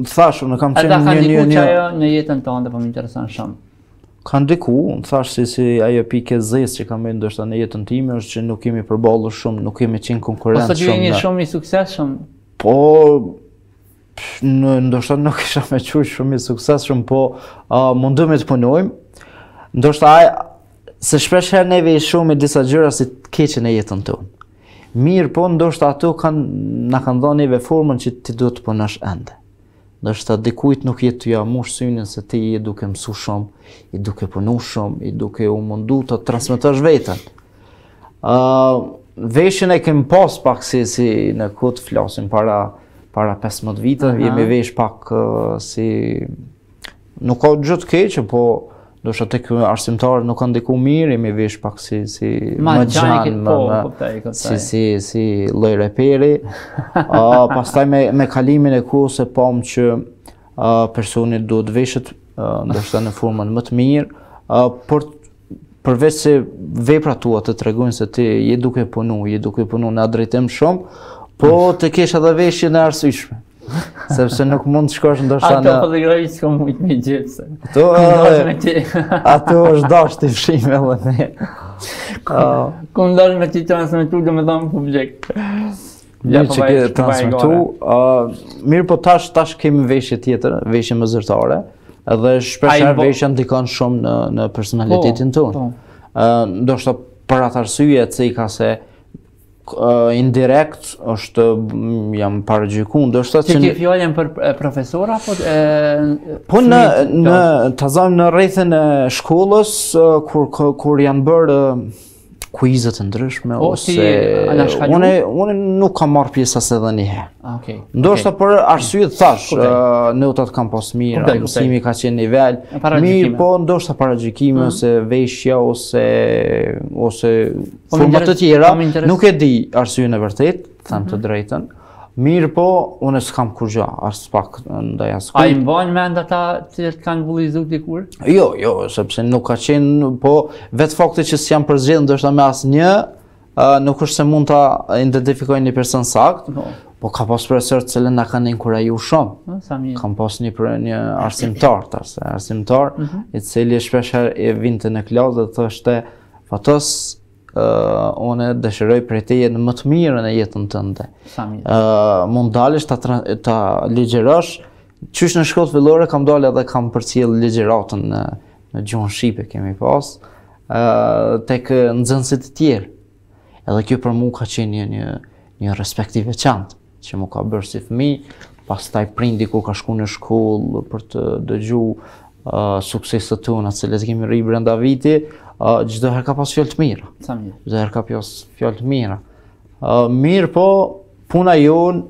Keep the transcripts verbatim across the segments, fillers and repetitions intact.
thash, unë kam qenë një një një një ajo në jetën tënde, po më intereson shumë. Ka ndiku, unë thash si si ajo pikë e zezë që kam bërë ndoshta në jetën time është që nuk kemi përballur shumë, nuk kemi qenë konkurrent shumë. Po shumë. sot jeni shumë i suksesshëm. Po në ndoshta nuk isha me qujtë shumë i suksesshëm, po uh, mundëm të punojmë. Ndoshta ai se shpesh herë neve i shumë i disa gjëra si të keqe në jetën tonë. Mirë, po ndoshta ato kanë na kanë dhënë neve formën që ti duhet të punosh ende. Ndoshta dikujt nuk jetë t'ja mush synin se ti i duke mësu shumë, i duke punu shumë, i duke u mundu të transmetosh veten. Uh, Veshjen e kem pas pak si, si në këtë flasim para, para pesëmbëdhjetë vite, uh -huh. jemi vesh pak uh, si... Nuk ka gjë të keqe, po ndoshta tek arsimtarët nuk kanë ndiku mirë, jemi vesh pak si si më gjanë, po, si si si lloj reperi. uh, pastaj me me kalimin e kohës e pam që uh, personi duhet veshet uh, ndoshta në formën më të mirë, uh, por përveç se veprat tua të tregojnë se ti je duke punu, je duke punu në atë drejtim shumë, po të kesh edhe veshjen e arsyeshme. Sepse nuk mund të shkosh ndoshta në... Ato fotografi s'ka mujt me gjithse. Ato, ato është dash të fshim edhe ne. Ku ndosh me ti transmetu do me thonë publik. Mirë që ke transmetu. Mirë po tash, tash kemi veshje tjetër, veshje më zyrtare, edhe shpesher veshja ndikon shumë në, në personalitetin tonë. Ndoshta për atë arsye se i ka se Uh, indirekt është jam paragjykuar ndoshta që ke fjalën për profesora apo po në në ta zëm në rrethën e shkollës uh, kur kur janë bërë uh, kuize të ndryshme o, ose si, unë unë nuk kam marrë pjesë as edhe një herë. Okay. Ndoshta okay. për arsye të thash, uh, notat kanë pas mirë, mësimi ka qenë nivel mirë, po ndoshta paragjykime mm -hmm. ose veshja ose ose forma të tjera, nuk e di arsyeën e vërtet, them të drejtën. Mirë po, unë s'kam kur gjë, as pak ndaj askujt. A i mbajnë mend ata që kanë bullizuar dikur? Jo, jo, sepse nuk ka qenë, po vetë fakti që s'jam përzgjedhur ndoshta me asnjë, uh, nuk është se mund ta identifikoj një person sakt, no. Po ka pas profesor të cilën na kanë inkurajuar shumë. No, kam pas një për një arsimtar, tash, arsimtar, mm -hmm. i cili shpesh herë vinte në klasë dhe thoshte, "Fatos, Uh, unë dëshiroj prej teje në më të mirën e jetën tënde. Uh, mund dalësh ta, ta ligjerosh, qysh në shkollë fillore kam dalë edhe kam përcjell ligjëratën në, në gjuhën shqipe kemi pas, uh, tek nxënësit të tjerë. Edhe kjo për mua ka qenë një, një, një respekt i veçantë, që mu ka bërë si fëmijë, pastaj prindi kur ka shku në shkollë për të dëgjuar uh, sukseset tona, të cilat kemi rri brenda viti, Uh, çdo herë ka pas fjalë të mira. Sa mirë. Çdo herë ka pas fjalë të mira. Uh, mirë po, puna jon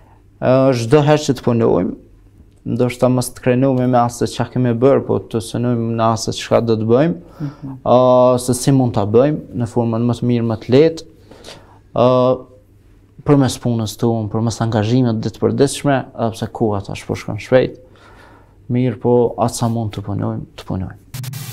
çdo uh, herë që të punojmë, ndoshta mos të krenojmë me asë çka kemi bërë, po të synojmë në asë çka do të bëjmë, mm -hmm. uh, se si mund ta bëjmë në formën më të mirë, më të lehtë. Uh, përmes punës tonë, përmes angazhimit të përditshme, edhe pse koha tash po shkon shpejt. Mirë po, atë sa mund të punojmë, të punojmë.